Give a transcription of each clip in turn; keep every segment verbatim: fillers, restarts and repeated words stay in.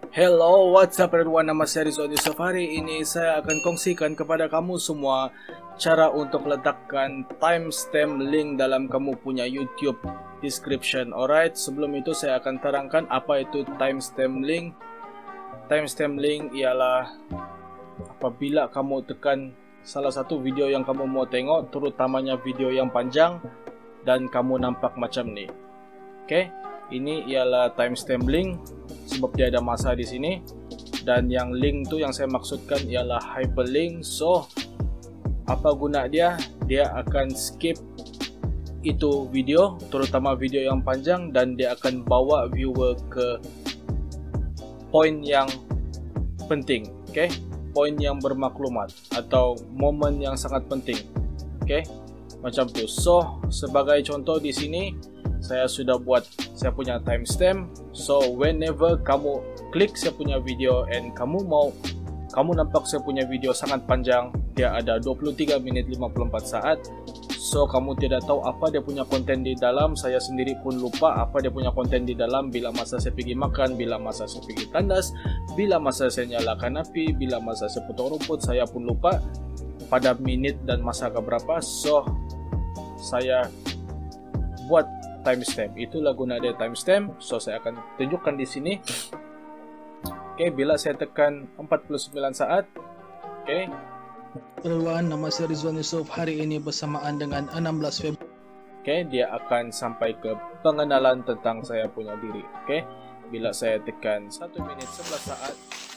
Hello, what's up everyone? Nama saya Rizwan Yusuf. Hari ini saya akan kongsikan kepada kamu semua cara untuk letakkan timestamp link dalam kamu punya YouTube description. Alright, sebelum itu saya akan terangkan apa itu timestamp link. Timestamp link ialah apabila kamu tekan salah satu video yang kamu mau tengok, terutamanya video yang panjang, dan kamu nampak macam ni. Oke, ini ialah timestamp link sebab dia ada masa di sini, dan yang link tu yang saya maksudkan ialah hyperlink. So apa guna dia? Dia akan skip itu video, terutama video yang panjang, dan dia akan bawa viewer ke poin yang penting, oke? Okay? Poin yang bermaklumat atau momen yang sangat penting, oke? Okay? Macam tu. So sebagai contoh di sini saya sudah buat saya punya timestamp. So whenever kamu klik saya punya video and kamu mau kamu nampak saya punya video sangat panjang, dia ada dua puluh tiga minit lima puluh empat saat. So kamu tidak tahu apa dia punya konten di dalam. Saya sendiri pun lupa apa dia punya konten di dalam. Bila masa saya pergi makan, bila masa saya pergi tandas, bila masa saya nyalakan api, bila masa saya potong rumput, saya pun lupa pada minit dan masa keberapa. So saya buat timestamp. Itulah guna dia timestamp. So saya akan tunjukkan di sini. Oke, okay, bila saya tekan empat puluh sembilan saat, oke. Okay. Everyone, nama saya Rizwan Yusuf. Hari ini bersamaan dengan enam belas Februari. Oke, okay, dia akan sampai ke pengenalan tentang saya punya diri. Oke, okay. Bila saya tekan satu minit sebelas saat,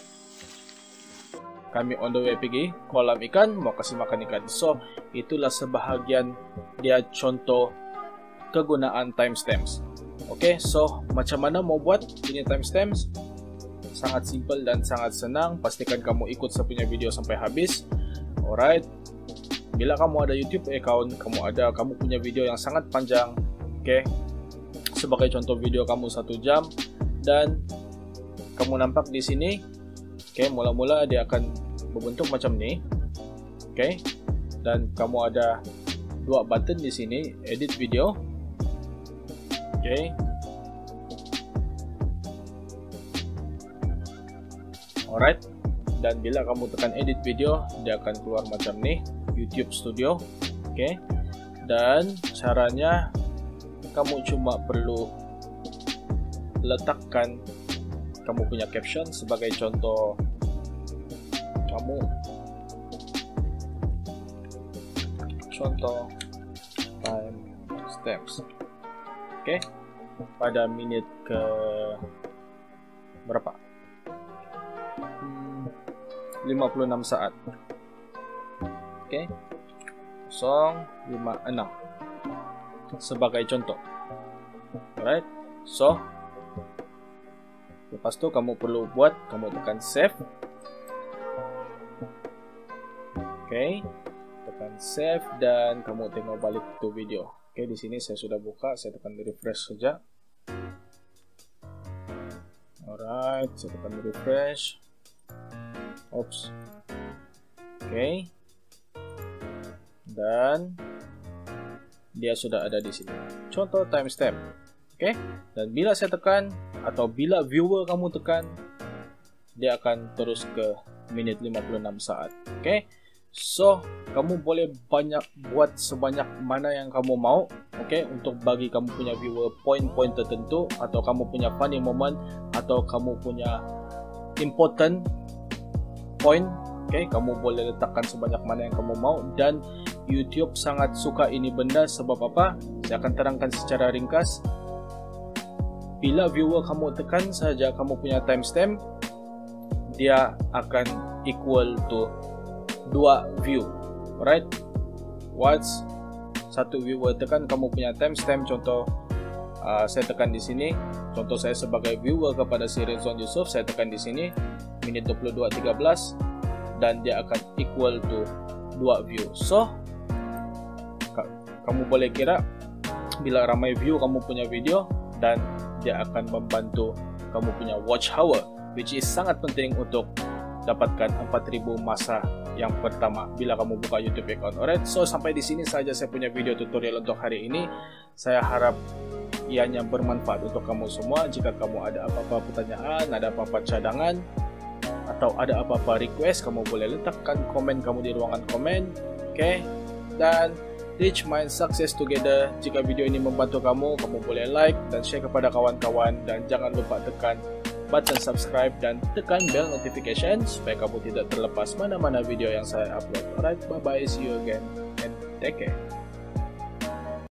kami on the way pergi kolam ikan, mau kasih makan ikan. So itulah sebahagian dia contoh kegunaan timestamps. Oke, okay, so macam mana mau buat ini timestamps? Sangat simple dan sangat senang. Pastikan kamu ikut saya punya video sampai habis. Alright. Bila kamu ada YouTube account, kamu ada kamu punya video yang sangat panjang, oke? Okay? Sebagai contoh video kamu satu jam dan kamu nampak di sini, oke? Okay, mula-mula dia akan berbentuk macam ni, oke? Okay? Dan kamu ada dua button di sini, edit video. Okay. Alright. Dan bila kamu tekan edit video, dia akan keluar macam ni, YouTube Studio. Oke. Okay. Dan caranya kamu cuma perlu letakkan kamu punya caption. Sebagai contoh, kamu contoh time stamps. Oke, okay. Pada menit ke berapa? Hmm, lima puluh enam saat. Oke, okay. nol lima enam sebagai contoh. Alright, so lepas tu kamu perlu buat, kamu tekan save. Oke, okay. Tekan save dan kamu tengok balik tu video. Oke, di sini saya sudah buka, saya tekan refresh saja. Alright, saya tekan refresh. Oops. Oke. Dan dia sudah ada di sini. Contoh timestamp. Oke. Dan bila saya tekan atau bila viewer kamu tekan, dia akan terus ke menit lima puluh enam saat. Oke. So, kamu boleh banyak buat sebanyak mana yang kamu mau, oke, okay? Untuk bagi kamu punya viewer poin-poin tertentu, atau kamu punya funny moment, atau kamu punya important point, oke, okay? Kamu boleh letakkan sebanyak mana yang kamu mau, dan YouTube sangat suka ini benda. Sebab apa? Saya akan terangkan secara ringkas. Bila viewer kamu tekan saja kamu punya timestamp, dia akan equal to dua view. Alright, once satu viewer tekan kamu punya timestamp, contoh uh, saya tekan di sini, contoh saya sebagai viewer kepada si Rizwan Yusuf, saya tekan di sini menit dua puluh dua tiga belas, dan dia akan equal to dua view. So ka kamu boleh kira bila ramai view kamu punya video, dan dia akan membantu kamu punya watch hour, which is sangat penting untuk dapatkan empat ribu masa yang pertama bila kamu buka YouTube account. Alright, so sampai di sini saja saya punya video tutorial untuk hari ini. Saya harap ianya bermanfaat untuk kamu semua. Jika kamu ada apa-apa pertanyaan, ada apa-apa cadangan, atau ada apa-apa request, kamu boleh letakkan komen kamu di ruangan komen. Oke, dan Rich Mind Success Together. Jika video ini membantu kamu, kamu boleh like dan share kepada kawan-kawan, dan jangan lupa tekan button subscribe dan tekan bell notification supaya kamu tidak terlepas mana-mana video yang saya upload. Alright, bye bye, see you again and take care.